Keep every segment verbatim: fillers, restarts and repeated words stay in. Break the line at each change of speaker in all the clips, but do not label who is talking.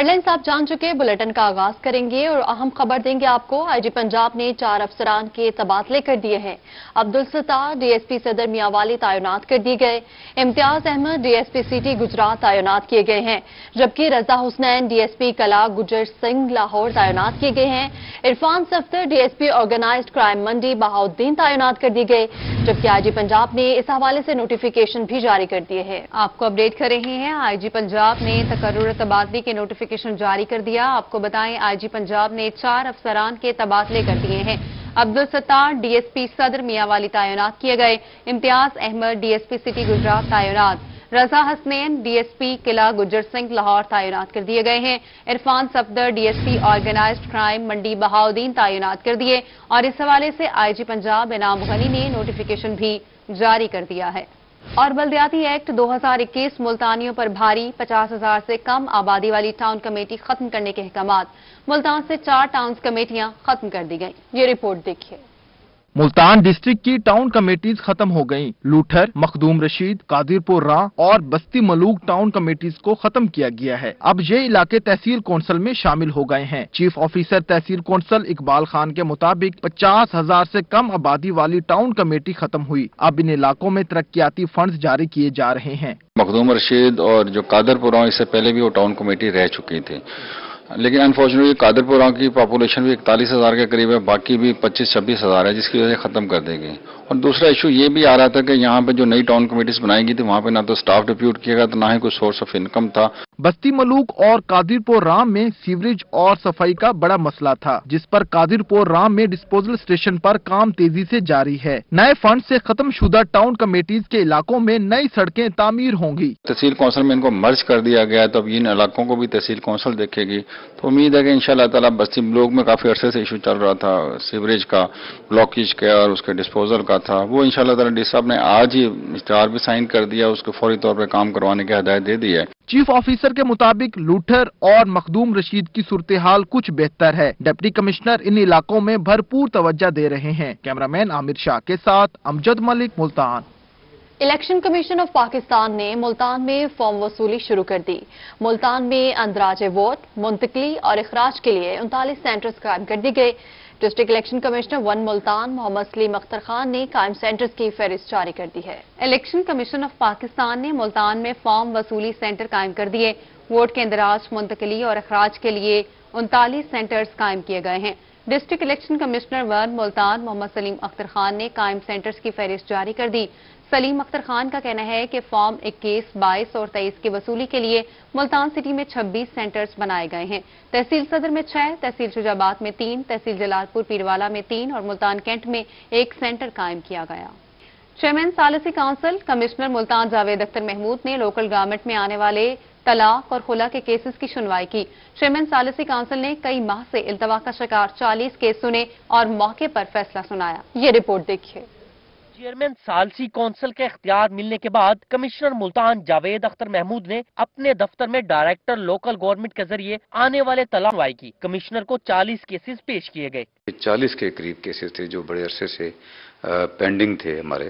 Headlines आप जान चुके, बुलेटिन का आगाज करेंगे और अहम खबर देंगे आपको। आईजी पंजाब ने चार अफसरान के तबादले कर दिए हैं। अब्दुल सत्तार डीएसपी सदर मियांवाली तैनात कर दिए गए। इम्तियाज अहमद डीएसपी सिटी गुजरात तैनात किए गए हैं, जबकि रजा हुसनैन डीएसपी कला गुजर सिंह लाहौर तैनात किए गए हैं। Irfan Safdar DSP organised crime Mandi Bahauddin तैनात कर दिए गए, जबकि आईजी पंजाब ने इस हवाले से नोटिफिकेशन भी जारी कर दिए हैं। आपको अपडेट कर रहे हैं, आईजी पंजाब ने तकर्रुर तबादले के नोटिफिकेशन जारी कर दिया। आपको बताएं, आईजी पंजाब ने चार अफसरान के तबादले कर दिए हैं। अब्दुल सत्तार डीएसपी सदर मियांवाली तैनात किए गए। इम्तियाज अहमद डीएसपी सिटी गुजरात तैनात। रजा हसनैन डीएसपी किला गुजर सिंह लाहौर तैनात कर दिए गए हैं। Irfan Safdar DSP organised crime Mandi Bahauddin तैनात कर दिए। और इस हवाले से आईजी पंजाब इनाम गनी ने नोटिफिकेशन भी जारी कर दिया है। और बल्दियाती एक्ट दो हज़ार इक्कीस मुल्तानियों पर भारी, पचास हजार से कम आबादी वाली टाउन कमेटी खत्म करने के अहकामात। मुल्तान से चार टाउन कमेटियां खत्म कर दी गई। ये रिपोर्ट देखिए।
मुल्तान डिस्ट्रिक्ट की टाउन कमेटीज खत्म हो गईं। लूठर, मखदूम रशीद, कादिरपुर राह और बस्ती मलूक टाउन कमेटीज को खत्म किया गया है। अब ये इलाके तहसील कौंसिल में शामिल हो गए हैं। Chief officer tehsil council Iqbal Khan के मुताबिक पचास हजार से कम आबादी वाली टाउन कमेटी खत्म हुई। अब इन इलाकों में तरक्याती फंड जारी किए जा रहे हैं।
मखदूम रशीद और जो कादिरपुर राह, इससे पहले भी वो टाउन कमेटी रह चुकी थी, लेकिन अनफॉर्चुनेटली कादिरपुर गांव की पॉपुलेशन भी इकतालीस हजार के करीब है, बाकी भी पच्चीस छब्बीस हजार है, जिसकी वजह से खत्म कर देगी। और दूसरा इशू ये भी आ रहा था कि यहाँ पे जो नई टाउन कमेटीज बनाई गई थी, वहाँ पे ना तो स्टाफ डिप्यूट किया गया था, ना ही कोई सोर्स ऑफ इनकम था।
बस्ती मलूक और कादिरपुर राम में सीवरेज और सफाई का बड़ा मसला था, जिस पर कादिरपुर राम में डिस्पोजल स्टेशन पर काम तेजी से जारी है। नए फंड से खत्म शुदा टाउन कमेटीज के इलाकों में नई सड़कें तामीर होंगी।
तहसील कौंसिल में इनको मर्ज कर दिया गया, तो अब इन इलाकों को भी तहसील कौंसिल देखेगी। तो उम्मीद है कि इंशाल्लाह ताला बस्ती मलूक में काफी अरसे से इशू चल रहा था सीवरेज का, ब्लॉकेज का और उसके डिस्पोजल का था, वो इंशाल्लाह ताला डी साहब ने आज ही इश्तिहार भी साइन कर दिया, उसको फौरी तौर पर काम करवाने की हिदायत दे दी है।
चीफ ऑफिसर के मुताबिक लूठर और मखदूम रशीद की सूरत हाल कुछ बेहतर है। डिप्टी कमिश्नर इन इलाकों में भरपूर तवज्जो दे रहे हैं। कैमरामैन आमिर शाह के साथ Amjad Malik, Multan.
Election commission of Pakistan ने मुल्तान में फॉर्म वसूली शुरू कर दी। मुल्तान में अंदराज वोट, मुंतकली और इखराज के लिए उनतालीस सेंटर्स कायम कर दी गए। District election commissioner one Multan Mohammad Saleem Akhtar Khan ने कायम सेंटर्स की फहरिस्त जारी कर दी है। इलेक्शन कमीशन ऑफ पाकिस्तान ने मुल्तान में फॉर्म वसूली सेंटर कायम कर दिए। वोट के इंदराज, मुंतकली और अखराज के लिए उनतालीस सेंटर्स कायम किए गए हैं। District election commissioner one Multan Mohammad Saleem Akhtar Khan ने कायम सेंटर्स की फहरिस्त जारी कर दी। सलीम अख्तर खान का कहना है कि फॉर्म इक्कीस, बाईस और तेईस की वसूली के लिए मुल्तान सिटी में छब्बीस सेंटर्स बनाए गए हैं। तहसील सदर में छह, तहसील शुजाबाद में तीन, तहसील जलालपुर पीरवाला में तीन और मुल्तान कैंट में एक सेंटर कायम किया गया। चेयरमैन सालिसी काउंसिल कमिश्नर मुल्तान जावेद अख्तर महमूद ने लोकल गवर्नमेंट में आने वाले तलाक और खुला के केसेस की सुनवाई की। चेयरमैन सालिसी काउंसिल ने कई माह से इल्तवा का शिकार चालीस केस सुने और मौके पर फैसला सुनाया। ये रिपोर्ट देखिए।
चेयरमैन सालसी कौंसिल के इख्तियार मिलने के बाद कमिश्नर मुल्तान जावेद अख्तर महमूद ने अपने दफ्तर में डायरेक्टर लोकल गवर्नमेंट के जरिए आने वाले तलाक सुनवाई की। कमिश्नर को चालीस केसेस पेश किए गए।
चालीस के करीब केसेस थे जो बड़े अरसे से पेंडिंग थे हमारे,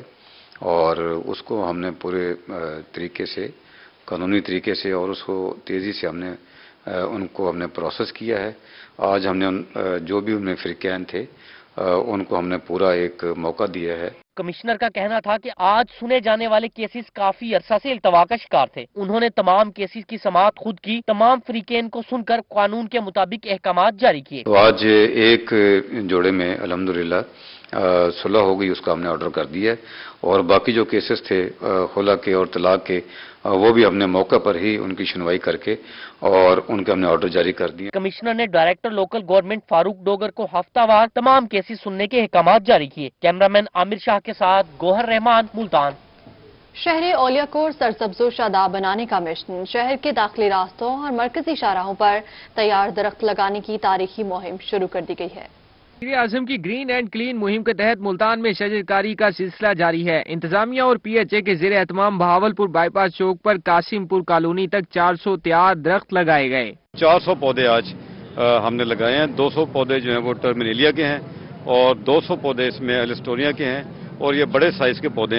और उसको हमने पूरे तरीके से, कानूनी तरीके से और उसको तेजी से हमने उनको हमने प्रोसेस किया है। आज हमने उन, जो भी उनमें फिरकान थे उनको हमने पूरा एक मौका दिया है।
कमिश्नर का कहना था कि आज सुने जाने वाले केसेस काफी अरसा से इल्तवा का शिकार थे। उन्होंने तमाम केसेस की समाअत खुद की, तमाम फरीकेन को सुनकर कानून के मुताबिक अहकामात जारी किए।
तो आज एक जोड़े में अल्हम्दुलिल्लाह सुलह हो गई, उसका हमने ऑर्डर कर दिया है, और बाकी जो केसेस थे खुला के और तलाक के, वो भी हमने मौका पर ही उनकी सुनवाई करके और उनके हमने ऑर्डर जारी कर दिए।
कमिश्नर ने director local government Farooq Dogar को हफ्तावार तमाम केसेस सुनने के अहकामात जारी किए। कैमरामैन आमिर शाह के साथ गोहर रहमान, मुल्तान।
शहर औलिया को सरसब्जो शादाब बनाने का मिशन। शहर के दाखिली रास्तों और मरकजी शाहराहों पर तैयार दरख्त लगाने की तारीखी मुहिम शुरू कर दी गई है।
वज़ीर आज़म की ग्रीन एंड क्लीन मुहिम के तहत मुल्तान में शजरकारी का सिलसिला जारी है। इंतजामिया और पी एच ए के ज़ेर एहतमाम बहावलपुर बाईपास चौक पर कासिमपुर कॉलोनी तक चार सौ तैयार दरख्त लगाए गए।
चार सौ पौधे आज आ, हमने लगाए हैं। दो सौ पौधे जो हैं वो टर्मिनेलिया के हैं और दो सौ पौधे इसमें एलिस्टोनिया के हैं, और ये बड़े साइज के पौधे हैं।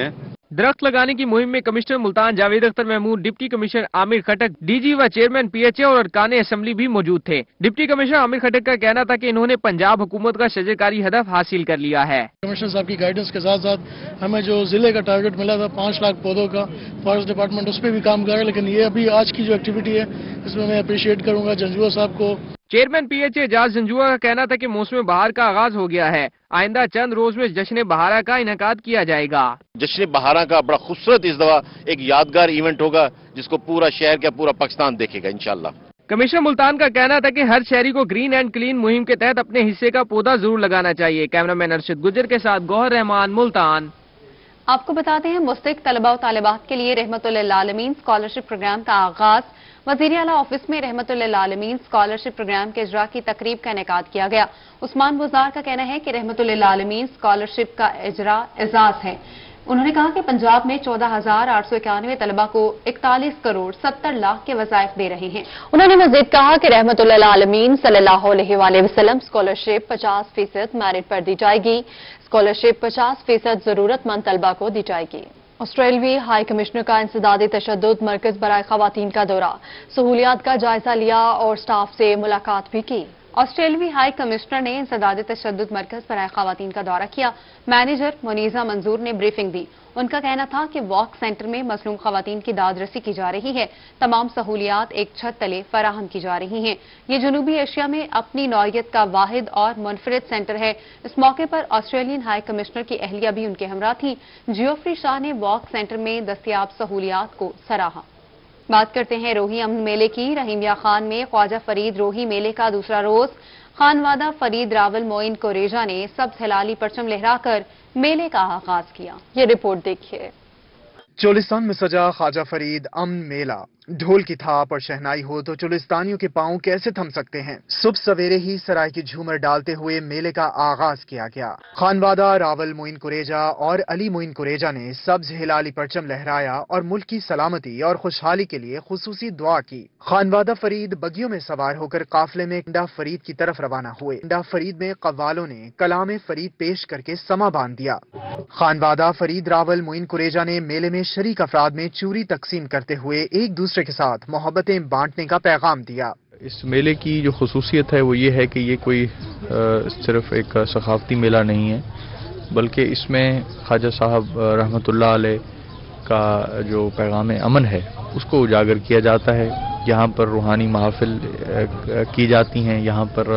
درخت لگانے کی مہم میں commissioner Multan Javed Akhtar Mahmood, deputy commissioner Amir Khattak, D G و چیئرمین پی ایچ اے اور ارکان اسمبلی بھی موجود تھے۔ ڈپٹی کمشنر عامر خٹک کا کہنا تھا کہ انہوں نے پنجاب حکومت کا شجرکاری ہدف حاصل کر لیا ہے۔
کمشنر صاحب کی گائیڈنس کے ساتھ ساتھ ہمیں جو ضلع کا ٹارگٹ ملا تھا پانچ لاکھ پودوں کا، فارسٹ ڈپارٹمنٹ اس پہ بھی کام کر رہا ہے، لیکن یہ ابھی آج کی جو ایکٹیویٹی ہے اس میں میں اپریشیٹ کروں گا جنجوعہ صاحب کو۔
Chairman P H A Ijaz Janjua کا کہنا تھا کہ موسم بہار کا آغاز ہو گیا ہے، آئندہ چند روز میں جشن بہارا کا انعقاد کیا جائے گا۔
جشن بہارا کا بڑا خوبصورت اس دفعہ ایک یادگار ایونٹ ہوگا جس کو پورا شہر کا پورا پاکستان دیکھے گا انشاءاللہ۔
کمشنر ملتان کا کہنا تھا کہ ہر شہری کو گرین اینڈ کلین مہم کے تحت اپنے حصے کا پودا ضرور لگانا چاہیے۔ کیمرامین ارشد گجر کے ساتھ گوہر رحمان، ملتان۔
آپ کو بتاتے ہیں مستحق طلباء و طالبات کے لیے رحمت للعالمین اسکالرشپ پروگرام کا آغاز وزیر اعلیٰ آفس میں رحمت للعالمین اسکالرشپ پروگرام کے اجرا کی تقریب کا انعقاد کیا گیا۔ عثمان بزار کا کہنا ہے کہ رحمت للعالمین اسکالرشپ کا اجرا اعزاز ہے۔ انہوں نے کہا کہ پنجاب میں چودہ ہزار آٹھ سو اکیانوے طلباء کو اکتالیس کروڑ ستر لاکھ کے وظائف دے رہے ہیں۔ انہوں نے مزید کہا کہ رحمت للعالمین صلی اللہ علیہ وآلہ وسلم اسکالرشپ پچاس فیصد میرٹ پر دی جائے گی۔ اسکالرشپ پچاس فیصد ضرورت مند طلباء کو دی جائے گی۔ آسٹریلوی ہائی کمشنر کا انسدادی تشدد مرکز برائے خواتین کا دورہ، سہولیات کا جائزہ لیا اور سٹاف سے ملاقات بھی کی۔ آسٹریلوی ہائی کمشنر نے انسداد تشدد مرکز برائے خواتین کا دورہ کیا۔ مینیجر منیزہ منظور نے بریفنگ دی۔ ان کا کہنا تھا کہ واک سینٹر میں مظلوم خواتین کی داد رسی کی جا رہی ہے، تمام سہولیات ایک چھت تلے فراہم کی جا رہی ہیں۔ یہ جنوبی ایشیا میں اپنی نوعیت کا واحد اور منفرد سینٹر ہے۔ اس موقع پر آسٹریلین ہائی کمشنر کی اہلیہ بھی ان کے ہمراہ تھی۔ جیوفری شاہ نے واک سینٹر میں دستیاب سہولیات کو سراہا۔ بات کرتے ہیں روہی امن میلے کی۔ رحیمیہ خان میں خواجہ فرید روہی میلے کا دوسرا روز خانوادہ فرید راول موئن کوریجا نے سبز ہلالی پرچم لہرا کر میلے کا آغاز کیا۔ یہ رپورٹ دیکھیے۔
چولستان میں سجا خواجہ فرید امن میلہ، ڈھول کی تھاپ اور شہنائی ہو تو چولستانیوں کے پاؤں کیسے تھم سکتے ہیں۔ صبح سویرے ہی سرائے کی جھومر ڈالتے ہوئے میلے کا آغاز کیا گیا۔ خانوادہ راول موئن کوریجا اور علی موئن کوریجا نے سبز ہلالی پرچم لہرایا اور ملک کی سلامتی اور خوشحالی کے لیے خصوصی دعا کی۔ خانوادہ فرید بگیوں میں سوار ہو کر قافلے میں کنڈا فرید کی طرف روانہ ہوئے۔ کنڈا فرید میں قوالوں نے کلام فرید پیش کر کے سما باندھ دیا۔ خانوادہ فرید راول موئن کوریجا نے میلے میں شریک افراد میں چوری تقسیم کرتے ہوئے ایک دوسرے کے ساتھ محبتیں بانٹنے کا پیغام دیا۔
اس میلے کی جو خصوصیت ہے وہ یہ ہے کہ یہ کوئی صرف ایک ثقافتی میلہ نہیں ہے، بلکہ اس میں خواجہ صاحب رحمۃ اللہ علیہ کا جو پیغام امن ہے اس کو اجاگر کیا جاتا ہے۔ یہاں پر روحانی محافل کی جاتی ہیں، یہاں پر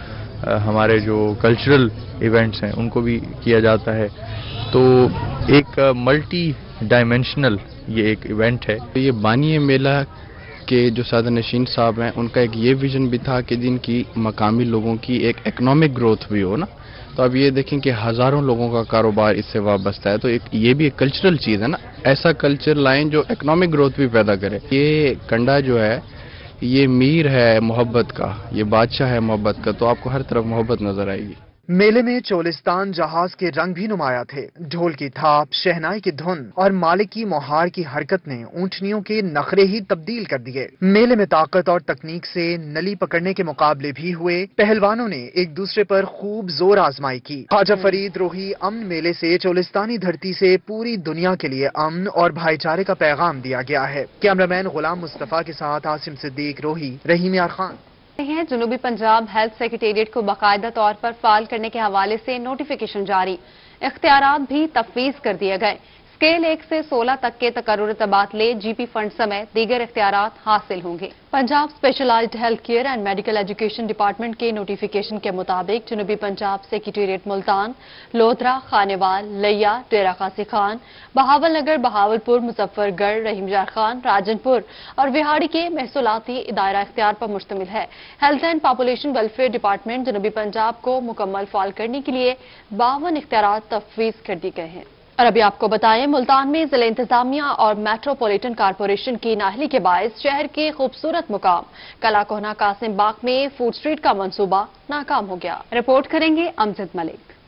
ہمارے جو کلچرل ایونٹس ہیں ان کو بھی کیا جاتا ہے۔ تو ایک ملٹی ڈائمینشنل یہ ایک ایونٹ ہے۔
یہ بانی میلہ کے جو سادہ نشین صاحب ہیں ان کا ایک یہ ویژن بھی تھا کہ جن کی مقامی لوگوں کی ایک اکنامک گروتھ بھی ہو نا، تو اب یہ دیکھیں کہ ہزاروں لوگوں کا کاروبار اس سے وابستہ ہے، تو ایک یہ بھی ایک کلچرل چیز ہے نا، ایسا کلچر لائن جو اکنامک گروتھ بھی پیدا کرے۔ یہ کنڈا جو ہے یہ میر ہے محبت کا، یہ بادشاہ ہے محبت کا، تو آپ کو ہر طرف محبت نظر آئے گی۔
میلے میں چولستان جہاز کے رنگ بھی نمایاں تھے۔ ڈھول کی تھاپ، شہنائی کی دھن اور مالک کی مہار کی حرکت نے اونٹنیوں کے نخرے ہی تبدیل کر دیے۔ میلے میں طاقت اور تکنیک سے نلی پکڑنے کے مقابلے بھی ہوئے۔ پہلوانوں نے ایک دوسرے پر خوب زور آزمائی کی۔ خواجہ فرید روہی امن میلے سے چولستانی دھرتی سے پوری دنیا کے لیے امن اور بھائی چارے کا پیغام دیا گیا ہے۔ کیمرامین غلام مصطفیٰ کے ساتھ عاصم صدیق، روہی، رحیم یار خان۔
ہیں جنوبی پنجاب ہیلتھ سیکریٹریٹ کو باقاعدہ طور پر فعال کرنے کے حوالے سے نوٹیفیکیشن جاری، اختیارات بھی تفویض کر دیے گئے۔ اسکیل ایک سے سولہ تک کے تقرر تبادلے، جی پی فنڈ سمیت دیگر اختیارات حاصل ہوں گے۔ Punjab specialized health care and medical education department کے نوٹیفیکیشن کے مطابق جنوبی پنجاب سیکریٹریٹ ملتان، لودھرا، خانیوال، لیا، ڈیرہ قاسی خان، بہاول نگر، بہاول پور، مظفر گڑھ، رحیم یار خان، راجن پور اور وہاڑی کے محصولاتی دائرہ اختیار پر مشتمل ہے۔ Health and population welfare department جنوبی پنجاب کو مکمل فعال کرنے کے لیے باون اختیارات تفویض کر دی گئے ہیں۔ اور ابھی آپ کو بتائیں ملتان میں ضلع انتظامیہ اور میٹروپولیٹن کارپوریشن کی نااہلی کے باعث شہر کے خوبصورت مقام کلا کوہنا قاسم باغ میں فوڈ اسٹریٹ کا منصوبہ ناکام ہو گیا۔ رپورٹ کریں گے امجد ملک۔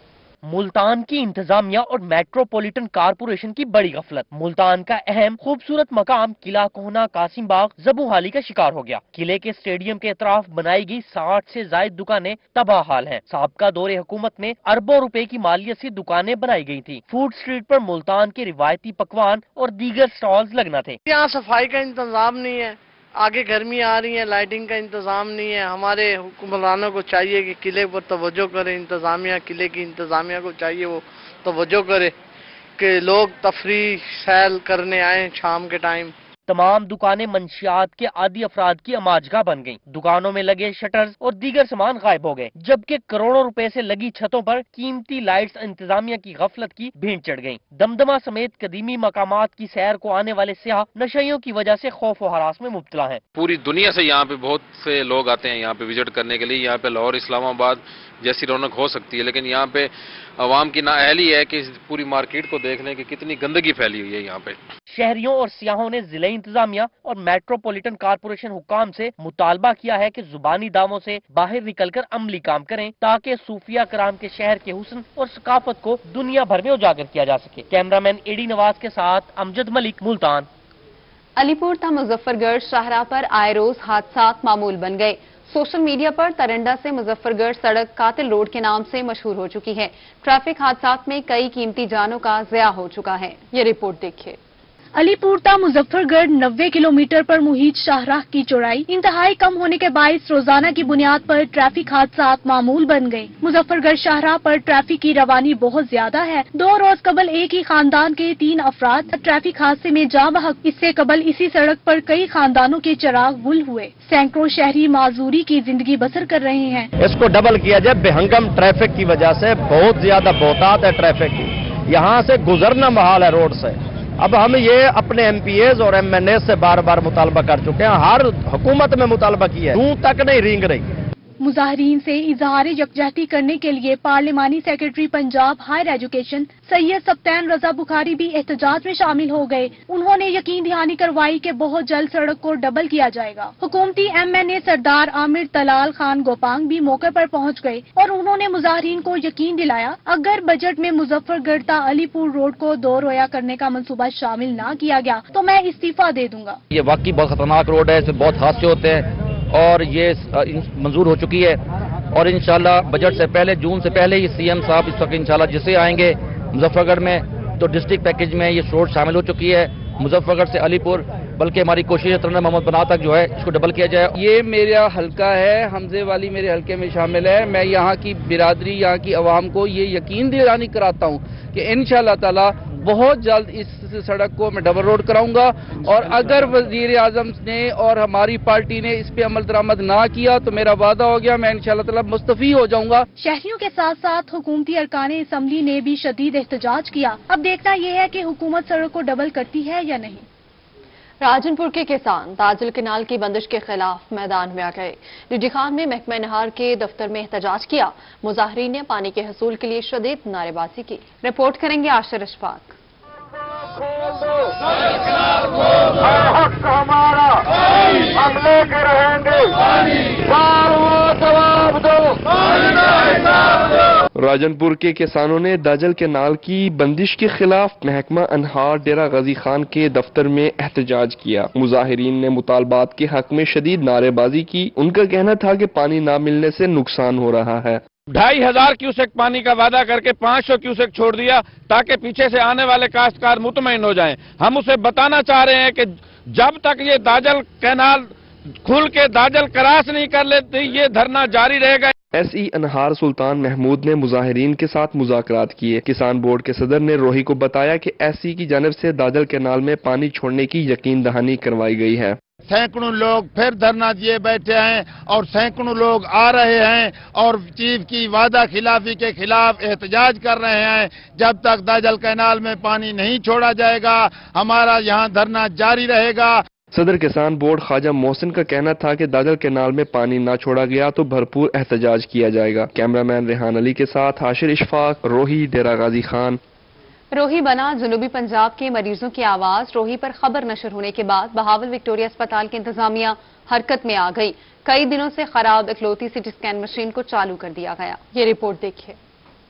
ملتان کی انتظامیہ اور میٹروپولیٹن کارپوریشن کی بڑی غفلت۔ ملتان کا اہم خوبصورت مقام قلعہ کوہنا قاسم باغ زبوحالی کا شکار ہو گیا۔ قلعے کے اسٹیڈیم کے اطراف بنائی گئی ساٹھ سے زائد دکانیں تباہ حال ہیں۔ سابقہ دور حکومت میں اربوں روپے کی مالیت سے دکانیں بنائی گئی تھی۔ فوڈ اسٹریٹ پر ملتان کے روایتی پکوان اور دیگر سٹالز لگنا تھے۔
یہاں صفائی کا انتظام نہیں ہے، آگے گرمی آ رہی ہے، لائٹنگ کا انتظام نہیں ہے۔ ہمارے حکمرانوں کو چاہیے کہ قلعے پر توجہ کرے، انتظامیہ قلعے کی انتظامیہ کو چاہیے وہ توجہ کرے کہ لوگ تفریح سیل کرنے آئیں شام کے ٹائم۔
تمام دکانیں منشیات کے عادی افراد کی اماجگاہ بن گئیں۔ دکانوں میں لگے شٹرز اور دیگر سامان غائب ہو گئے، جبکہ کروڑوں روپے سے لگی چھتوں پر قیمتی لائٹس انتظامیہ کی غفلت کی بھینٹ چڑھ گئیں۔ دمدمہ سمیت قدیمی مقامات کی سیر کو آنے والے سیاح نشیوں کی وجہ سے خوف و ہراس میں مبتلا ہیں۔
پوری دنیا سے یہاں پہ بہت سے لوگ آتے ہیں یہاں پہ وزٹ کرنے کے لیے۔ یہاں پہ لاہور اسلام آباد جیسی رونق ہو سکتی ہے، لیکن یہاں پہ عوام کی نااہلی ہے کہ پوری مارکیٹ کو دیکھ لیں کہ کتنی گندگی پھیلی ہوئی ہے یہاں پہ۔
شہریوں اور سیاحوں نے ضلع انتظامیہ اور میٹروپولیٹن کارپوریشن حکام سے مطالبہ کیا ہے کہ زبانی داموں سے باہر نکل کر عملی کام کریں تاکہ صوفیہ کرام کے شہر کے حسن اور ثقافت کو دنیا بھر میں اجاگر کیا جا سکے۔ کیمرامین اے ڈی نواز کے ساتھ امجد ملک، ملتان۔
علی پور تا مظفر گڑھ شاہراہ پر آئے روز حادثات معمول بن گئے۔ سوشل میڈیا پر ترنڈا سے مظفر گڑھ سڑک قاتل روڈ کے نام سے مشہور ہو چکی ہے۔ ٹریفک حادثات میں کئی قیمتی جانوں کا ضیاع ہو چکا ہے۔ یہ رپورٹ دیکھیے۔
علی پور تا مظفر گڑھ نوے کلومیٹر پر محیط شاہراہ کی چوڑائی انتہائی کم ہونے کے باعث روزانہ کی بنیاد پر ٹریفک حادثات معمول بن گئے۔ مظفر گڑھ شاہراہ پر ٹریفک کی روانی بہت زیادہ ہے۔ دو روز قبل ایک ہی خاندان کے تین افراد ٹریفک حادثے میں جاں بحق۔ اس سے قبل اسی سڑک پر کئی خاندانوں کے چراغ گل ہوئے۔ سینکڑوں شہری معذوری کی زندگی بسر کر رہے ہیں۔
اس کو ڈبل کیا جائے، بے ہنگم ٹریفک کی وجہ سے بہت زیادہ بہتات ہے ٹریفک کی، یہاں سے گزرنا محال ہے روڈ سے۔ اب ہم یہ اپنے ایم پی ایز اور ایم این اے سے بار بار مطالبہ کر چکے ہیں، ہر حکومت میں مطالبہ کیا ہے، دوں تک نہیں رینگ رہی۔
مظاہرین سے اظہار یکجہتی کرنے کے لیے پارلیمانی secretary Punjab higher education Syed Sibtain Raza Bukhari بھی احتجاج میں شامل ہو گئے۔ انہوں نے یقین دہانی کروائی کہ بہت جلد سڑک کو ڈبل کیا جائے گا۔ حکومتی ایم این اے سردار عامر طلال خان گوپانگ بھی موقع پر پہنچ گئے اور انہوں نے مظاہرین کو یقین دلایا اگر بجٹ میں مظفر گڑھ تا علی پور روڈ کو دو رویا کرنے کا منصوبہ شامل نہ کیا گیا تو میں استعفیٰ دے دوں گا۔
یہ واقعی بہت خطرناک روڈ ہے، اس میں بہت حادثے ہوتے ہیں اور یہ منظور ہو چکی ہے اور انشاءاللہ بجٹ سے پہلے جون سے پہلے ہی سی ایم صاحب اس وقت انشاءاللہ جسے آئیں گے مظفر گڑھ میں تو ڈسٹرکٹ پیکج میں یہ روڈ شامل ہو چکی ہے۔ مظفر گڑھ سے علی پور بلکہ ہماری کوشش ہے ترنم محمد بنا تک جو ہے اس کو ڈبل کیا جائے۔
یہ میرا حلقہ ہے، حمزے والی میرے حلقے میں شامل ہے۔ میں یہاں کی برادری، یہاں کی عوام کو یہ یقین دلانی کراتا ہوں کہ انشاءاللہ تعالی بہت جلد اس سڑک کو میں ڈبل روڈ کراؤں گا اور اگر وزیر اعظم نے اور ہماری پارٹی نے اس پہ عمل درآمد نہ کیا تو میرا وعدہ ہو گیا میں انشاءاللہ تعالی مستعفی ہو جاؤں گا۔
شہریوں کے ساتھ ساتھ حکومتی ارکان اسمبلی نے بھی شدید احتجاج کیا۔ اب دیکھنا یہ ہے کہ حکومت سڑک کو ڈبل کرتی ہے یا نہیں۔
راجن پور کے کسان تاجل کینال کی بندش کے خلاف میدان میں آ گئے۔ ڈی خان میں محکمہ نہار کے دفتر میں احتجاج کیا۔ مظاہرین نے پانی کے حصول کے لیے شدید نعرے بازی کی۔ رپورٹ کریں گے عاشر اشفاق۔
راجن پور کے کسانوں نے داجل کینال کی بندش کے خلاف محکمہ انہار ڈیرہ غازی خان کے دفتر میں احتجاج کیا۔ مظاہرین نے مطالبات کے حق میں شدید نعرے بازی کی۔ ان کا کہنا تھا کہ پانی نہ ملنے سے نقصان ہو رہا ہے۔
ڈھائی ہزار کیوسیک پانی کا وعدہ کر کے پانچ سو کیوسیک چھوڑ دیا تاکہ پیچھے سے آنے والے کاشتکار مطمئن ہو جائیں۔ ہم اسے بتانا چاہ رہے ہیں کہ جب تک یہ داجل کینال کھل کے داجل کراس نہیں کر لیتے یہ دھرنا جاری رہے گا۔
ایس ای انہار سلطان محمود نے مظاہرین کے ساتھ مذاکرات کیے۔ کسان بورڈ کے صدر نے روہی کو بتایا کہ ایس ای کی جانب سے داجل کینال میں پانی چھوڑنے کی یقین دہانی کروائی گئی ہے۔
سینکڑوں لوگ پھر دھرنا دیے بیٹھے ہیں اور سینکڑوں لوگ آ رہے ہیں اور چیف کی وعدہ خلافی کے خلاف احتجاج کر رہے ہیں۔ جب تک داجل کینال میں پانی نہیں چھوڑا جائے گا ہمارا یہاں دھرنا جاری رہے گا۔
صدر کسان بورڈ خواجہ محسن کا کہنا تھا کہ داجل کینال میں پانی نہ چھوڑا گیا تو بھرپور احتجاج کیا جائے گا۔ کیمرامین ریحان علی کے ساتھ حاشر اشفاق، روہی ڈیرہ غازی خان۔
روہی بنا جنوبی پنجاب کے مریضوں کی آواز۔ روہی پر خبر نشر ہونے کے بعد بہاول وکٹوریہ اسپتال کی انتظامیہ حرکت میں آ گئی۔ کئی دنوں سے خراب اکلوتی سی ٹی اسکین مشین کو چالو کر دیا گیا۔ یہ رپورٹ دیکھیے۔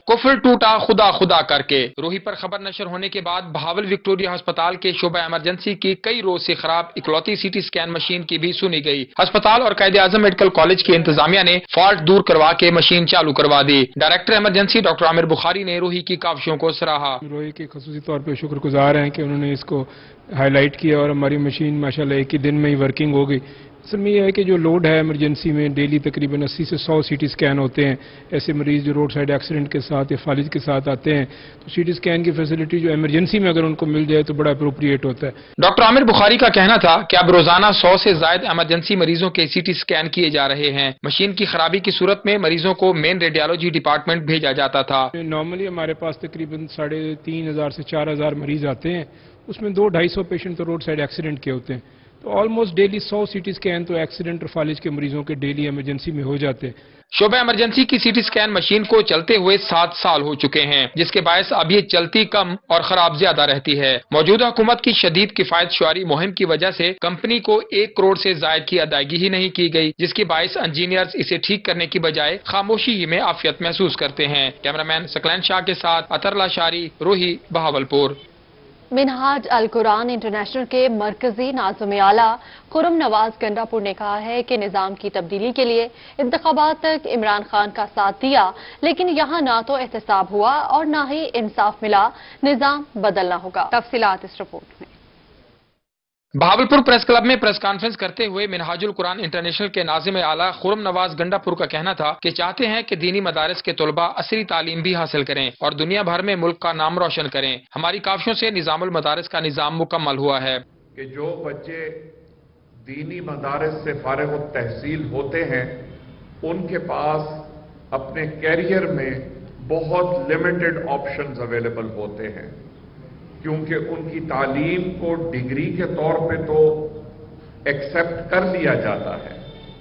कुफर टूटा खुदा खुदा करके। रूही पर खबर नशर होने के बाद बहावल विक्टोरिया अस्पताल के शोबा इमरजेंसी की कई रोज से खराब इकलौती सीटी स्कैन मशीन की भी सुनी गई। अस्पताल और कायदे आजम मेडिकल कॉलेज की इंतजामिया ने फॉल्ट दूर करवा के मशीन चालू करवा दी। Director emergency doctor Amir Bukhari ने रूही की काविशों को सराहा।
रूही के खसूसी तौर पर शुक्रगुजार हैं कि उन्होंने इसको हाईलाइट किया और हमारी मशीन माशाल्लाह एक ही दिन में ही वर्किंग हो गई। असल में यह है कि जो लोड है इमरजेंसी में डेली तकरीबन अस्सी से सौ सीटी स्कैन होते हैं। ऐसे मरीज जो रोड साइड एक्सीडेंट के साथ या फालिज के साथ आते हैं, तो सीटी स्कैन की फैसिलिटी जो इमरजेंसी में अगर उनको मिल जाए तो बड़ा अप्रोप्रिएट होता है।
डॉक्टर आमिर बुखारी का कहना था कि अब रोजाना सौ से ज्यादा इमरजेंसी मरीजों के सीटी स्कैन किए जा रहे हैं। मशीन की खराबी की सूरत में मरीजों को मेन रेडियोलॉजी डिपार्टमेंट भेजा जाता था।
नॉर्मली हमारे पास तकरीबन साढ़े तीन हजार से चार हजार मरीज आते हैं, उसमें दो ढाई सौ पेशेंट तो रोड साइड एक्सीडेंट के होते हैं। तो ऑलमोस्ट डेली सौ सीटी स्कैन तो एक्सीडेंट और फालिज के मरीजों के डेली इमरजेंसी में हो जाते हैं।
शोबा इमरजेंसी की सीटी स्कैन मशीन को चलते हुए सात साल हो चुके हैं, जिसके बायस अब ये चलती कम और खराब ज्यादा रहती है। मौजूदा हुकूमत की शदीद किफायत शुआरी मुहिम की वजह से कंपनी को एक करोड़ से जायद की अदायगी ही नहीं की गई, जिसके बायस इंजीनियर्स इसे ठीक करने की बजाय खामोशी ही में आफियत महसूस करते हैं। कैमरामैन सकलैन शाह के साथ अतरला शारी, रूही, बहावलपुर।
मिनहाज अल कुरान इंटरनेशनल के मरकजी नाज़िम आला खुर्रम नवाज गंडापुर ने कहा है कि निज़ाम की तब्दीली के लिए इंतखाबात तक इमरान खान का साथ दिया, लेकिन यहाँ ना तो एहतसाब हुआ और ना ही इंसाफ मिला। निज़ाम बदलना होगा। तफसीलात इस रिपोर्ट में।
बहावलपुर प्रेस क्लब में प्रेस कॉन्फ्रेंस करते हुए मिनहाजुल कुरान इंटरनेशनल के नाज़िम आला खुर्रम नवाज गंडापुर का कहना था कि चाहते हैं कि दीनी मदारिस के तलबा असली तालीम भी हासिल करें और दुनिया भर में मुल्क का नाम रोशन करें। हमारी काविशों से निज़ामुल मदारिस का निज़ाम मुकम्मल हुआ है
कि जो बच्चे दीनी मदारिस से फारिग तहसील होते हैं उनके पास अपने कैरियर में बहुत लिमिटेड ऑप्शंस अवेलेबल होते हैं, क्योंकि उनकी तालीम को डिग्री के तौर पे तो एक्सेप्ट कर लिया जाता है,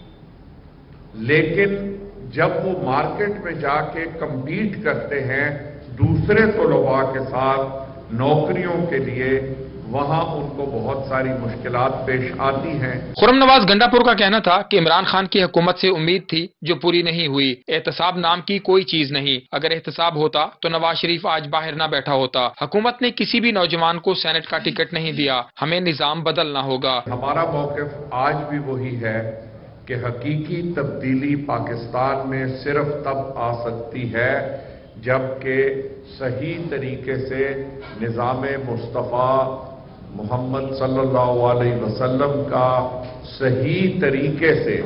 लेकिन जब वो मार्केट में जाके compete करते हैं दूसरे तलबा के साथ नौकरियों के लिए, वहां उनको बहुत सारी मुश्किलात पेश आती हैं।
खुर्रम नवाज गंडापुर का कहना था कि इमरान खान की हुकूमत से उम्मीद थी जो पूरी नहीं हुई। एहतसाब नाम की कोई चीज नहीं, अगर एहतसाब होता तो नवाज शरीफ आज बाहर ना बैठा होता। हुकूमत ने किसी भी नौजवान को सेनेट का टिकट नहीं दिया। हमें निजाम बदलना होगा।
हमारा मौक़िफ़ आज भी वही है कि हकीकी तब्दीली पाकिस्तान में सिर्फ तब आ सकती है जबकि सही तरीके से निज़ाम मुस्तफ़ा मोहम्मद सल्लल्लाहु अलैहि वसल्लम का सही तरीके से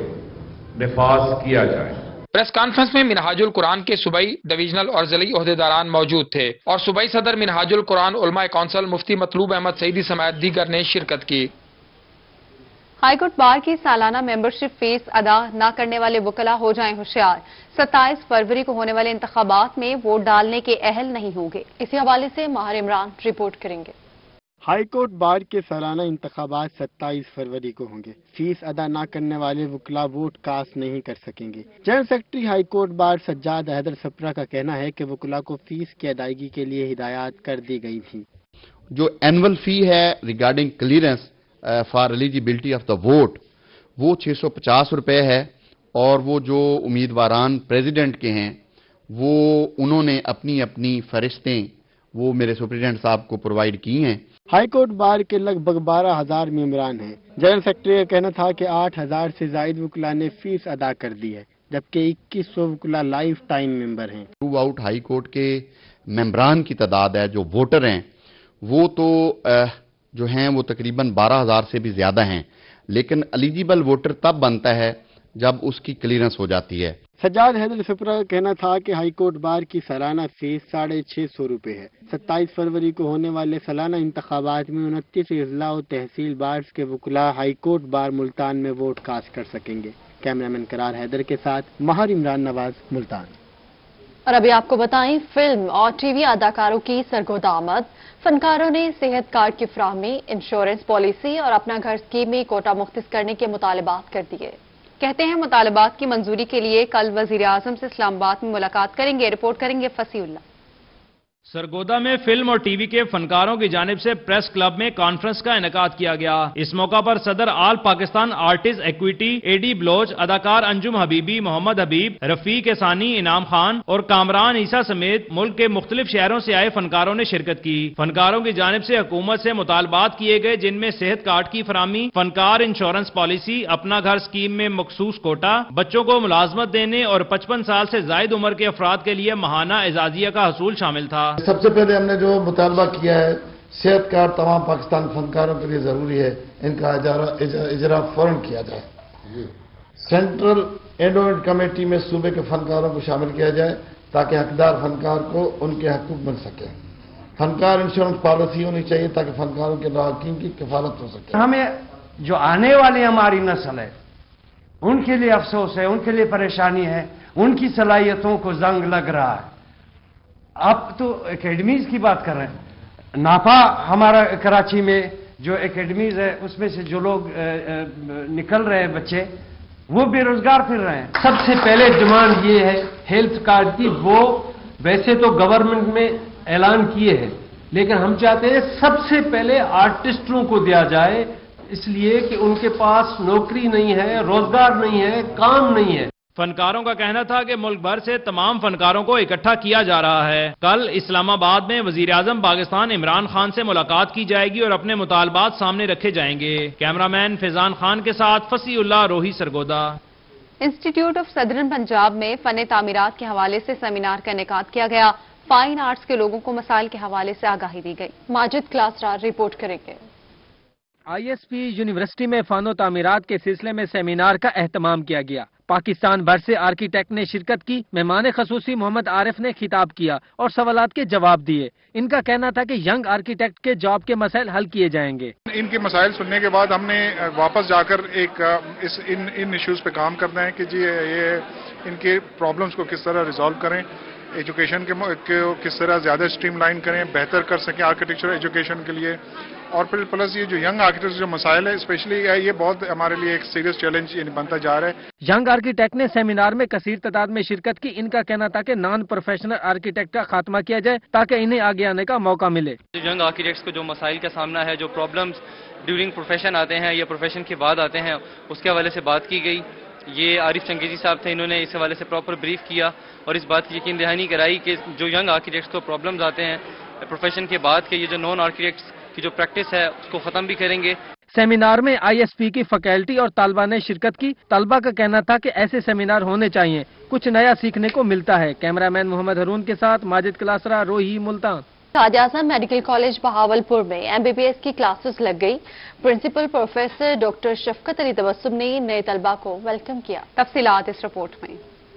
निफाज किया जाए।
प्रेस कॉन्फ्रेंस में मिनहाजुल कुरान के सूबाई, डिवीजनल और जिली ओहदेदारान मौजूद थे और सूबाई सदर मिनहाजुल कुरान उलमा कौंसिल मुफ्ती मतलूब अहमद सईदी समेत दीगर ने शिरकत की।
हाईकोर्ट बार की सालाना मेंबरशिप फीस अदा न करने वाले वकला हो जाएं होशियार। सत्ताईस फरवरी को होने वाले इंतखाबात में वोट डालने के अहल नहीं होंगे। इसी हवाले से माहिर इमरान रिपोर्ट करेंगे।
हाईकोर्ट बार के सालाना इंतखाबात सत्ताईस फरवरी को होंगे। फीस अदा न करने वाले वकला वोट कास्ट नहीं कर सकेंगे। General secretary high court bar Sajjad Haider Sapra का कहना है कि वकला को फीस की अदायगी के लिए हिदायत कर दी गई थी।
जो एनुअल फी है regarding clearance for eligibility of the vote वो छः सौ पचास रुपये है, और वो जो उम्मीदवारान प्रेसिडेंट के हैं वो उन्होंने अपनी अपनी फरिश्तें वो मेरे सुप्रीडेंट साहब को प्रोवाइड की हैं।
हाईकोर्ट बार के लगभग बारह हजार मेंबरान हैं। जनरल सेक्रेटरी का कहना था कि आठ हजार से जायद वकला ने फीस अदा कर दी है, जबकि इक्कीस सौ वकला लाइफ टाइम मेंबर हैं।
थ्रू आउट हाई कोर्ट के मेंबरान की तादाद है, जो वोटर हैं वो तो जो हैं वो तकरीबन बारह हजार से भी ज्यादा हैं, लेकिन एलिजिबल वोटर तब बनता है जब उसकी क्लियरेंस हो जाती है।
सज्जाद हैदर सप्रा का कहना था कि हाईकोर्ट बार की सालाना फीस साढ़े छह सौ रुपये है। सत्ताईस फरवरी को होने वाले सालाना इंतखाबात में उनतीस अजला और तहसील बार के वकला हाईकोर्ट बार मुल्तान में वोट कास्ट कर सकेंगे। कैमरामैन करार हैदर के साथ माहिर इमरान नवाज, मुल्तान।
और अभी आपको बताएं, फिल्म और टीवी अदाकारों की सरगोदामद। फनकारों ने सेहत कार्ड की फराहमी, इंश्योरेंस पॉलिसी और अपना घर स्कीम में कोटा मुख्तिस करने के मुतालबात कर दिए। कहते हैं मुतालबात की मंजूरी के लिए कल वजीर आजम से इस्लामाबाद में मुलाकात करेंगे। रिपोर्ट करेंगे फसीउल्लाह।
सरगोदा में फिल्म और टीवी के फनकारों की जानिब से प्रेस क्लब में कॉन्फ्रेंस का इनेकाद किया गया। इस मौका पर सदर all Pakistan artist equity Eddie Baloch, अदाकार अंजुम हबीबी, मोहम्मद हबीब, रफीक एसानी, इनाम खान और कामरान ईसा समेत मुल्क के मुख्तलिफ शहरों से आए फनकारों ने शिरकत की। फनकारों की जानिब से हुकूमत से मुतालबात किए गए, जिनमें सेहत कार्ड की फरामी, फनकार इंश्योरेंस पॉलिसी, अपना घर स्कीम में मखसूस कोटा, बच्चों को मुलाजमत देने और पचपन साल से जायद उम्र के अफराद के लिए महाना एजाजिया का हसूल शामिल था।
सबसे पहले हमने जो मुतालबा किया है, सेहत कार्ड तमाम पाकिस्तान फनकारों के लिए ज़रूरी है, इनका इजरा इजरा फौरन किया जाए। सेंट्रल एंडोमेंट कमेटी में सूबे के फनकारों को शामिल किया जाए ताकि हकदार फनकार को उनके हकूक मिल सके। फनकार इंश्योरेंस पॉलिसी होनी चाहिए ताकि फनकारों के लायकीन की किफालत हो सके।
हमें जो आने वाली हमारी नस्ल है उनके लिए अफसोस है, उनके लिए परेशानी है, उनकी सलाहियतों को जंग लग रहा है। आप तो एकेडमीज की बात कर रहे हैं, नापा हमारा कराची में जो एकेडमीज है उसमें से जो लोग ए, ए, निकल रहे हैं बच्चे, वो बेरोजगार फिर रहे हैं। सबसे पहले डिमांड ये है हेल्थ कार्ड की, वो वैसे तो गवर्नमेंट में ऐलान किए हैं, लेकिन हम चाहते हैं सबसे पहले आर्टिस्टों को दिया जाए, इसलिए कि उनके पास नौकरी नहीं है, रोजगार नहीं है, काम नहीं है।
फनकारों का कहना था कि मुल्क भर से तमाम फनकारों को इकट्ठा किया जा रहा है। कल इस्लामाबाद में वजीर आजम पाकिस्तान इमरान खान से मुलाकात की जाएगी और अपने मुतालबात सामने रखे जाएंगे। कैमरामैन फैजान खान के साथ Fasiullah Rohi, Sargodha.
Institute of southern Punjab में फन तामीरात के हवाले से सेमिनार का इनेकाद किया गया। फाइन आर्ट्स के लोगों को मसाइल के हवाले से आगाही दी गई। माजिद क्लासरार रिपोर्ट करेंगे।
आई एस पी यूनिवर्सिटी में फनो तामीरात के सिलसिले में सेमिनार का एहतमाम किया गया। पाकिस्तान भर से आर्किटेक्ट ने शिरकत की। मेहमान खसूसी मोहम्मद आरिफ ने खिताब किया और सवालात के जवाब दिए। इनका कहना था कि यंग आर्किटेक्ट के जॉब के मसाइल हल किए जाएंगे।
इनके मसाइल सुनने के बाद हमने वापस जाकर एक इस इन इन इश्यूज पे काम करना है कि जी ये इनके प्रॉब्लम्स को किस तरह रिजॉल्व करें, एजुकेशन के, के किस तरह ज्यादा स्ट्रीमलाइन करें, बेहतर कर सकें आर्किटेक्चर एजुकेशन के लिए, और फिर प्लस ये जो यंग आर्किटेक्ट जो मसाइल है स्पेशली ये बहुत हमारे लिए एक सीरियस चैलेंज बनता जा रहा है।
यंग आर्किटेक्ट ने सेमिनार में कसीर तादाद में शिरकत की। इनका कहना था कि नॉन प्रोफेशनल आर्किटेक्ट का खात्मा किया जाए ताकि इन्हें आगे आने का मौका मिले।
यंग आर्किटेक्ट्स को जो मसाइल का सामना है, जो प्रॉब्लम्स ड्यूरिंग प्रोफेशन आते हैं या प्रोफेशन के बाद आते हैं, उसके हवाले से बात की गई। ये आरिफ चंगेजी साहब थे, इन्होंने इस हवाले से प्रॉपर ब्रीफ किया और इस बात की यकीन दहानी कराई कि जो यंग आर्किटेक्ट्स को प्रॉब्लम्स आते हैं प्रोफेशन के बाद के, ये जो नॉन आर्किटेक्ट्स की जो प्रैक्टिस है उसको खत्म भी करेंगे।
सेमिनार में आई एस पी की फैकल्टी और तालबा ने शिरकत की। तालबा का कहना था कि ऐसे सेमिनार होने चाहिए, कुछ नया सीखने को मिलता है। कैमरामैन मोहम्मद हरून के साथ माजिद क्लासरा, रोही, मुल्तान। कायद-ए-आज़म मेडिकल कॉलेज बहावलपुर में एम बी बी एस की क्लासेस लग गई। Principal professor doctor Shafqat Ali Tabassum ने नए तलबा को वेलकम किया। तफसीलात इस रिपोर्ट में।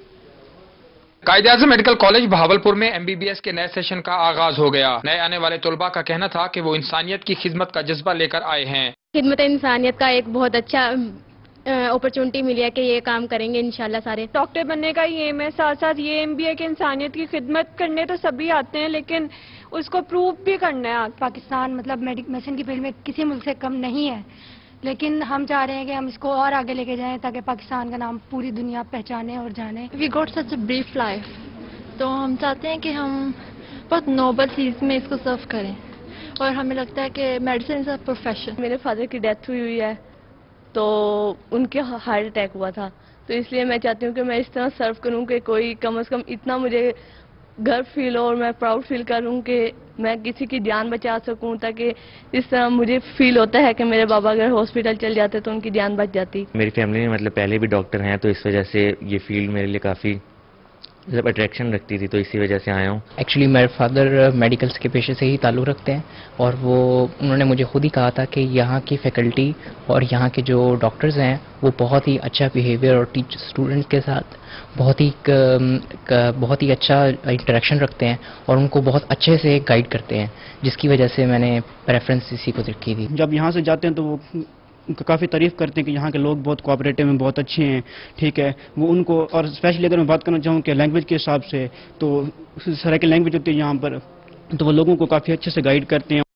कायद-ए-आज़म मेडिकल कॉलेज बहावलपुर में एम बी बी एस के नए सेशन का आगाज हो गया। नए आने वाले तलबा का कहना था कि वो इंसानियत की खिदमत का जज्बा लेकर आए हैं।
खिदमत इंसानियत का एक बहुत अच्छा अपॉर्चुनिटी मिली है कि ये काम करेंगे इंशाल्लाह सारे।
डॉक्टर बनने का ये एम है, साथ साथ ये एम भी है कि इंसानियत की खिदमत करने तो सभी आते हैं, लेकिन उसको प्रूव भी करना है।
पाकिस्तान मतलब मेडिसिन की फील्ड में किसी मुल्क से कम नहीं है, लेकिन हम चाह रहे हैं कि हम इसको और आगे लेके जाएं ताकि पाकिस्तान का नाम पूरी दुनिया पहचाने और जाने।
We got such a brief life, तो हम चाहते हैं कि हम बहुत नोबल चीज़ में इसको सर्व करें और हमें लगता है कि मेडिसिन इज अ प्रोफेशन।
मेरे फादर की डेथ हुई हुई है, तो उनके हार्ट अटैक हुआ था, तो इसलिए मैं चाहती हूँ कि मैं इस तरह सर्व करूँ कि कोई कम अज़ कम इतना मुझे गर्व फील हो और मैं प्राउड फील करूं कि मैं किसी की जान बचा सकूं, ताकि इस तरह मुझे फील होता है कि मेरे बाबा अगर हॉस्पिटल चल जाते तो उनकी जान बच जाती।
मेरी फैमिली में मतलब पहले भी डॉक्टर हैं, तो इस वजह से ये फील्ड मेरे लिए काफ़ी मतलब अट्रैक्शन रखती थी, तो इसी वजह से आया हूँ।
एक्चुअली मेरे फादर मेडिकल्स के पेशे से ही ताल्लुक़ रखते हैं और वो उन्होंने मुझे खुद ही कहा था कि यहाँ की फैकल्टी और यहाँ के जो डॉक्टर्स हैं वो बहुत ही अच्छा बिहेवियर और टीच स्टूडेंट्स के साथ बहुत ही क, क, बहुत ही अच्छा इंटरेक्शन रखते हैं और उनको बहुत अच्छे से गाइड करते हैं, जिसकी वजह से मैंने प्रेफरेंस इसी को की थी।
जब यहाँ से जाते हैं तो वो काफ़ी तारीफ़ करते हैं कि यहाँ के लोग बहुत कोऑपरेटिव हैं, बहुत अच्छे हैं, ठीक है। वो उनको और स्पेशली अगर मैं बात करना चाहूँ कि लैंग्वेज के हिसाब से, तो सराइकी लैंग्वेज होती है यहाँ पर, तो वो लोगों को काफ़ी अच्छे से गाइड करते हैं।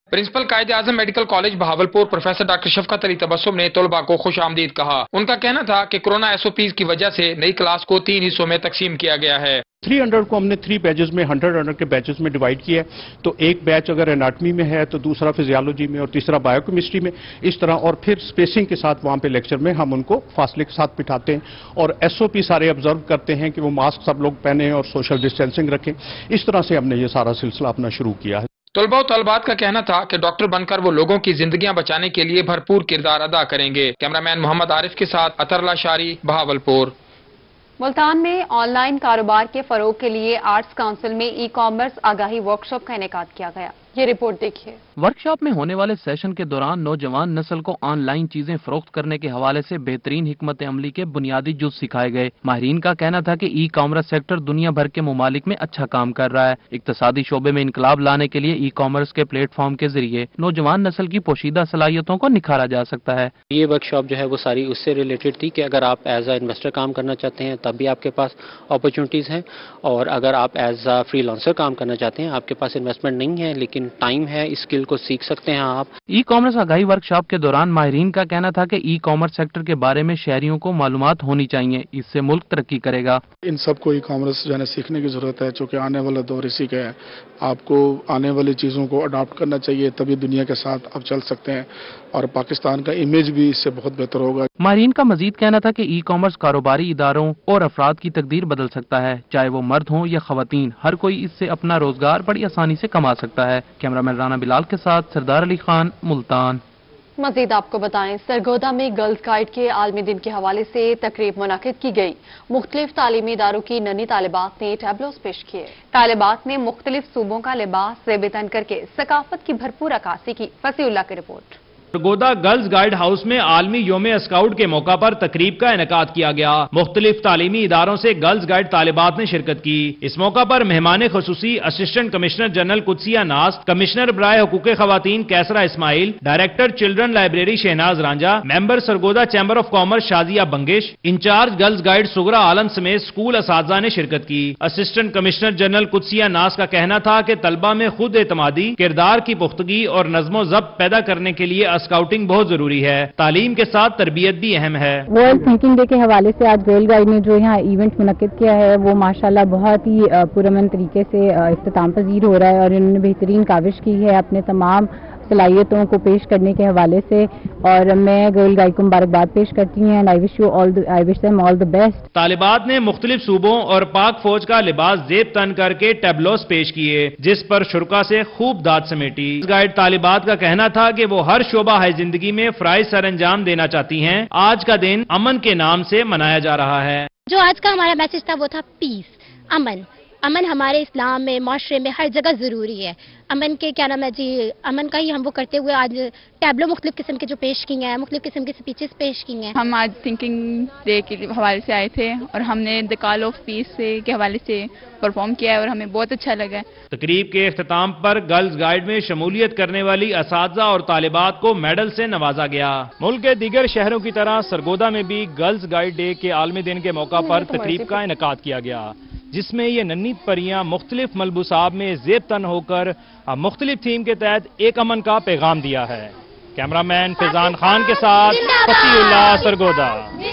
Principal Quaid-e Azam medical college Bahawalpur professor doctor Shafqat Ali Tabassum ने तलबा को खुश आमदीद कहा। उनका कहना था कि कोरोना एस ओ पी की वजह से नई क्लास को तीन हिस्सों में तकसीम किया गया है।
तीन सौ को हमने थ्री बैचेस में हंड्रेड हंड्रेड के बैचेस में डिवाइड किया है। तो एक बैच अगर एनाटमी में है तो दूसरा फिजियोलॉजी में और तीसरा बायोकेमिस्ट्री में, इस तरह, और फिर स्पेसिंग के साथ वहां पे लेक्चर में हम उनको फासले के साथ बिठाते हैं और एस ओ पी सारे ऑब्जर्व करते हैं कि वो मास्क सब लोग पहने और सोशल डिस्टेंसिंग रखें। इस तरह से हमने ये सारा सिलसिला अपना शुरू किया है।
तलबा और तलबात का कहना था कि डॉक्टर बनकर वो लोगों की जिंदगियां बचाने के लिए भरपूर किरदार अदा करेंगे। कैमरामैन मोहम्मद आरिफ के साथ अतरला शारी, बहावलपुर।
मुल्तान में ऑनलाइन कारोबार के फरोग के लिए आर्ट्स काउंसिल में ई कॉमर्स आगाही वर्कशॉप का इनेकाद किया गया। ये रिपोर्ट देखिए।
वर्कशॉप में होने वाले सेशन के दौरान नौजवान नस्ल को ऑनलाइन चीजें फरोख्त करने के हवाले से बेहतरीन हिकमत अमली के बुनियादी जुज़ सिखाए गए। माहिरीन का कहना था कि ई कॉमर्स सेक्टर दुनिया भर के ममालिक में अच्छा काम कर रहा है। इक्तसादी शोबे में इनकलाब लाने के लिए ई कॉमर्स के प्लेटफॉर्म के जरिए नौजवान नस्ल की पोशीदा सलाहियतों को निखारा जा सकता है।
ये वर्कशॉप जो है वो सारी उससे रिलेटेड थी कि अगर आप एज अ इन्वेस्टर काम करना चाहते हैं तब भी आपके पास अपॉर्चुनिटीज हैं, और अगर आप एज अ फ्रीलांसर काम करना चाहते हैं, आपके पास इन्वेस्टमेंट नहीं है लेकिन टाइम है, स्किल को सीख सकते हैं आप।
ई कॉमर्स आगाही वर्कशॉप के दौरान माहिरीन का कहना था कि ई कॉमर्स सेक्टर के बारे में शहरियों को मालूमात होनी चाहिए, इससे मुल्क तरक्की करेगा।
इन सबको ई कॉमर्स जो है सीखने की जरूरत है, चूँकि आने वाला दौर इसी का है। आपको आने वाली चीज़ों को अडॉप्ट करना चाहिए, तभी दुनिया के साथ आप चल सकते हैं और पाकिस्तान का इमेज भी इससे बहुत बेहतर होगा।
माहिरीन का मजीद कहना था कि ई कॉमर्स कारोबारी इदारों और अफराद की तकदीर बदल सकता है, चाहे वो मर्द हों या खवातीन, हर कोई इससे अपना रोजगार बड़ी आसानी से कमा सकता है। कैमरामैन राना बिलाल के साथ सरदार अली खान, मुल्तान।
मजीद आपको बताएं, सरगोदा में गर्ल्स गाइड के आलमी दिन के हवाले से तकरीब मुनाकिद की गई। मुख्तलिफ तालीमी इदारों की नन्ही तालिबात ने टैबलोस पेश किए। तालिबात ने मुख्तलिफ सूबों का लिबास ज़ेब-ए-तन करके सकाफत की भरपूर अक्कासी की। फसीउल्लाह की report.
Sargodha girls guide house में आलमी योम स्काउट के मौका पर तकरीब का इनेकाद किया गया। मुख्तलिफ तालीमी इदारों से गर्ल्स गाइड तालिबात ने शिरकत की। इस मौका पर मेहमान खुसूसी assistant commissioner general Qudsia Naz, commissioner बराए हुकूक खवातीन Qaisra Ismail, director children library Shahnaz Ranjha, member Sargodha chamber of commerce Shazia Bangash, incharge girls guide Sughra Alam समेत स्कूल असातिज़ा ने शिरकत की। असिस्टेंट कमिश्नर जनरल कुदसिया नाज का कहना था कि तलबा में खुद एतमादी, किरदार की पुख्तगी और नज़्मो ज़ब्त पैदा करने के लिए स्काउटिंग बहुत जरूरी है। तालीम के साथ तरबियत भी अहम है।
वर्ल्ड थिंकिंग डे के हवाले से आज गर्ल गाइड ने जो यहाँ इवेंट मुनक्किद किया है वो माशाल्लाह बहुत ही पुरअमन तरीके से इख्तिताम पजीर हो रहा है और इन्होंने बेहतरीन काविश की है अपने तमाम सलाहियतों को पेश करने के हवाले से, और मैं गर्ल गाइड को मुबारकबाद पेश करती हूँ and I wish you all I wish them all the best.
तालिबात ने मुख्तलिफ सूबों और पाक फौज का लिबास जेब तन करके टैबलोस पेश किए, जिस पर शुरका से खूब दाद समेटी। गाइड तालिबात का कहना था कि वो हर शोबा है जिंदगी में फराइज सर अंजाम देना चाहती हैं। आज का दिन अमन के नाम से मनाया जा रहा है।
जो आज का हमारा मैसेज था वो था पीस, अमन। अमन हमारे इस्लाम में, माशरे में हर जगह ज़रूरी है। अमन के क्या नाम है जी, अमन का ही हम वो करते हुए आज टैबलो मुख्तलिफ किस्म के जो पेश की हैं, मुख्तलिफ किस्म के स्पीचेस पेश की हैं।
हम आज थिंकिंग डे के हवाले से आए थे और हमने द कॉल ऑफ पीस के हवाले से परफॉर्म किया है और हमें बहुत अच्छा लगा है।
तकरीब के इख्तिताम पर गर्ल्स गाइड में शमूलियत करने वाली असातिज़ा और तालिबात को मेडल से नवाजा गया। मुल्क के दीगर शहरों की तरह सरगोदा में भी गर्ल्स गाइड डे के आलमी दिन के मौका पर तकरीब का इनेकाद किया गया, जिसमें ये नन्ही परियां मुख्तलिफ मलबूसाब में जेब तन होकर मुख्तलिफ थीम के तहत एक अमन का पैगाम दिया है। कैमरामैन फैजान खान के साथ फसीउल्लाह, सरगोदा।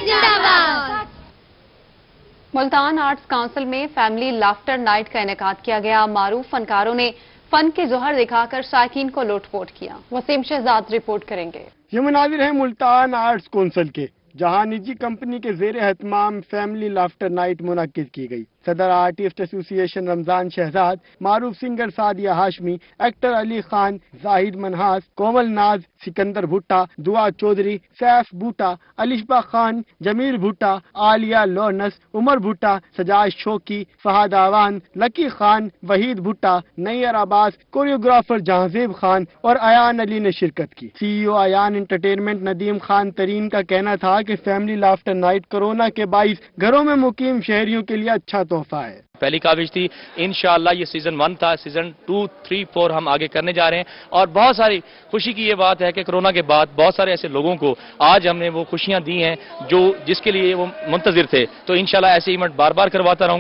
मुल्तान आर्ट्स काउंसिल में फैमिली लाफ्टर नाइट का इनेकाद किया गया। मारूफ फनकारों ने फन के जोहर दिखाकर साइकिन को लोटपोट किया। वसीम शहजाद रिपोर्ट करेंगे।
ये मनाजिर है मुल्तान आर्ट्स काउंसिल के, जहां निजी कंपनी के जेर एहतमाम फैमिली लाफ्टर नाइट मुनक्किद की गई। सदर आर्टिस्ट एसोसिएशन रमजान शहजाद, मारूफ सिंगर सादिया हाशमी, एक्टर अली खान, जाहिद मनहास, कोमल नाज, सिकंदर भुट्टा, दुआ चौधरी, सैफ बूटा, अलिशबा खान, जमीर भुट्टा, आलिया लोनस, उमर भुट्टा, सजाज शोकी, फहाद आवान, लकी खान, वहीद भुट्टा, नैयर अब्बास, कोरियोग्राफर जहांजेब खान और अयान अली ने शिरकत की। सीईओ अयान एंटरटेनमेंट नदीम खान तरीन का कहना था कि फैमिली लाफ्टर नाइट कोरोना के बाइस घरों में मुकीम शहरियों के लिए अच्छा तोहफा है।
पहली काविश थी, इंशाअल्लाह ये सीजन वन था, सीजन टू थ्री फोर हम आगे करने जा रहे हैं। और बहुत सारी खुशी की ये बात है कि कोरोना के बाद बहुत सारे ऐसे लोगों को आज हमने वो खुशियां दी हैं जो जिसके लिए वो मुंतजिर थे। तो इंशाअल्लाह ऐसे इवेंट बार बार करवाता रहूंगा।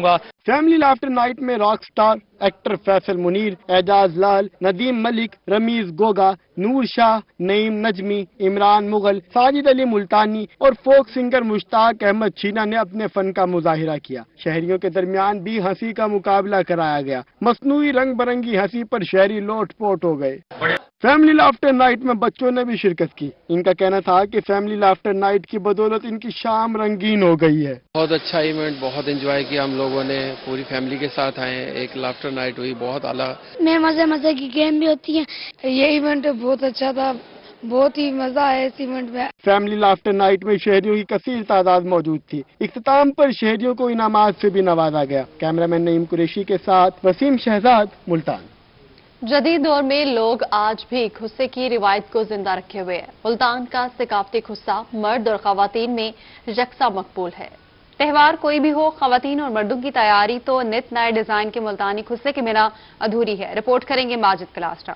फैमिली लाफ्टर नाइट में rock star actor Faisal Munir, Ijaz Lal, Nadeem Malik, Rameez Goga, Noor Shah, Naeem Najmi, Imran Mughal, Sajid Ali Multani और फोक सिंगर मुश्ताक अहमद छीना ने अपने फन का मुजाहिरा किया। शहरियों के दरमियान भी हंसी का मुकाबला कराया गया। मसनूई रंग बिरंगी हंसी पर शहरी लोटपोट हो गए। फैमिली लाफ्टर नाइट में बच्चों ने भी शिरकत की। इनका कहना था कि फैमिली लाफ्टर नाइट की बदौलत इनकी शाम रंगीन हो गई है।
बहुत अच्छा इवेंट, बहुत एंजॉय किया हम लोगों ने, पूरी फैमिली के साथ आए। एक लाफ्टर नाइट हुई, बहुत आला
में मजे मजे की गेम भी होती है। ये इवेंट बहुत अच्छा था, बहुत ही मजा आया इस इवेंट में।
फैमिली लाफ्टर नाइट में शहरियों की कसीर तादाद मौजूद थी। इख्तिताम पर शहरियों को इनामात से भी नवाजा गया। कैमरामैन नईम कुरैशी के साथ वसीम शहजाद, मुल्तान।
जदीद दौर में लोग आज भी खुस्से की रिवायत को जिंदा रखे हुए हैं। मुल्तान का सकाफती खुस्सा मर्द और खवातीन में यकसा मकबूल है। त्यौहार कोई भी हो, खवातीन और मर्दों की तैयारी तो नित नए डिजाइन के मुल्तानी खुस्से के बिना अधूरी है। रिपोर्ट करेंगे माजिद कलास्टा।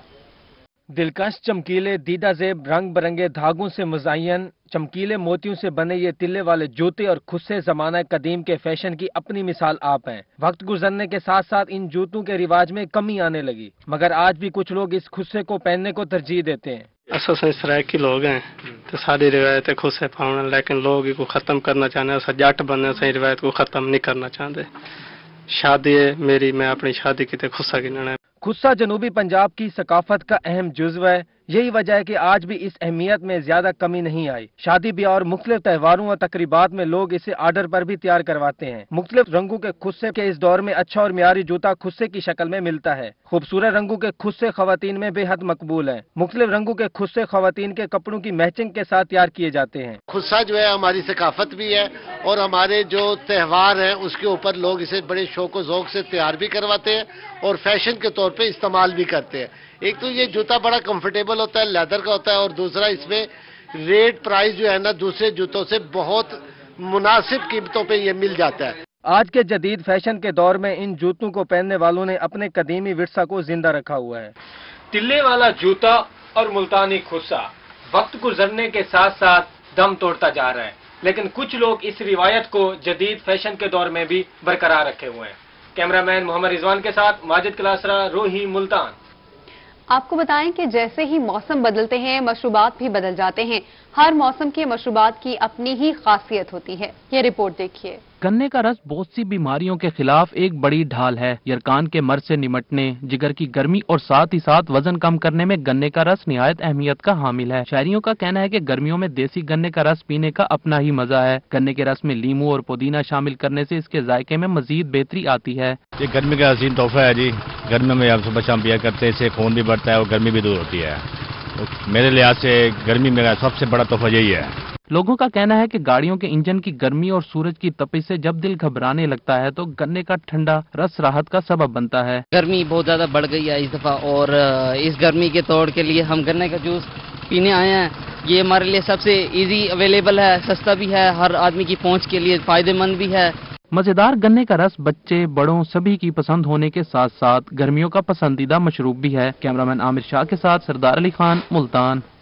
दिलकश चमकीले दीदा जेब रंग बिरंगे धागों से मुज़य्यन चमकीले मोतियों से बने ये तिल्ले वाले जूते और खुस्से जमाना कदीम के फैशन की अपनी मिसाल आप हैं। वक्त गुजरने के साथ साथ इन जूतों के रिवाज में कमी आने लगी, मगर आज भी कुछ लोग इस खुस्से को पहनने को तरजीह देते हैं।
असा इस तरह के लोग हैं तो सारी रिवायतें खुस्से पाना, लेकिन लोग इसको खत्म करना चाहते, जट बनने से रिवायत को खत्म नहीं करना चाहते। शादी है मेरी, मैं अपनी शादी की खुस्सा गिनना है।
खुस्सा जनूबी पंजाब की सकाफत का अहम जुज़्व है। यही वजह है कि आज भी इस अहमियत में ज्यादा कमी नहीं आई। शादी ब्याह और मुख्तलिफ त्योहारों और तकरीबात में लोग इसे आर्डर पर भी तैयार करवाते हैं। मुख्तलिफ रंगों के खुस्से के इस दौर में अच्छा और मियारी जूता खुस्से की शक्ल में मिलता है। खूबसूरत रंगों के खुस्से खवातीन में बेहद मकबूल है। मुख्तलिफ रंगों के खुस्से खवातीन के कपड़ों की मैचिंग के साथ तैयार किए जाते हैं।
खुस्सा जो है हमारी सकाफत भी है और हमारे जो त्यौहार है उसके ऊपर लोग इसे बड़े शौक व ज़ौक़ से तैयार भी करवाते हैं और फैशन के तौर पर इस्तेमाल भी करते हैं। एक तो ये जूता बड़ा कंफर्टेबल होता है, लेदर का होता है, और दूसरा इसमें रेट प्राइस जो है ना दूसरे जूतों से बहुत मुनासिब कीमतों पे ये मिल जाता है।
आज के जदीद फैशन के दौर में इन जूतों को पहनने वालों ने अपने कदीमी विरसा को जिंदा रखा हुआ है।
तिल्ले वाला जूता और मुल्तानी खुस्सा वक्त गुजरने के साथ साथ दम तोड़ता जा रहा है, लेकिन कुछ लोग इस रिवायत को जदीद फैशन के दौर में भी बरकरार रखे हुए हैं। कैमरामैन मोहम्मद रिजवान के साथ माजिद कलासरा, रोही, मुल्तान।
आपको बताएं कि जैसे ही मौसम बदलते हैं मशरूबात भी बदल जाते हैं। हर मौसम के मशरूबात की अपनी ही खासियत होती है। ये रिपोर्ट देखिए।
गन्ने का रस बहुत सी बीमारियों के खिलाफ एक बड़ी ढाल है। यरकान के मर्ज से निमटने, जिगर की गर्मी और साथ ही साथ वजन कम करने में गन्ने का रस निहायत अहमियत का हामिल है। शहरियों का कहना है कि गर्मियों में देसी गन्ने का रस पीने का अपना ही मजा है। गन्ने के रस में लीमू और पुदीना शामिल करने से इसके जायके में मजीद बेहतरी आती है।
ये गर्मी का हसीन तोहफा है जी। गर्मी में आप सुबह शाम पिया करते हैं, इससे खून भी बढ़ता है और गर्मी भी दूर होती है। तो मेरे लिहाज से गर्मी में सबसे बड़ा तोहफा यही है।
लोगों का कहना है कि गाड़ियों के इंजन की गर्मी और सूरज की तपिश से जब दिल घबराने लगता है तो गन्ने का ठंडा रस राहत का सबब बनता है।
गर्मी बहुत ज्यादा बढ़ गई है इस दफा, और इस गर्मी के तोड़ के लिए हम गन्ने का जूस पीने आए हैं। ये हमारे लिए सबसे इजी अवेलेबल है, सस्ता भी है, हर आदमी की पहुंच के लिए फायदेमंद भी है।
मजेदार गन्ने का रस बच्चे बड़ों सभी की पसंद होने के साथ साथ गर्मियों का पसंदीदा मशरूब भी है। कैमरामैन आमिर शाह के साथ सरदार अली खान, मुल्तान।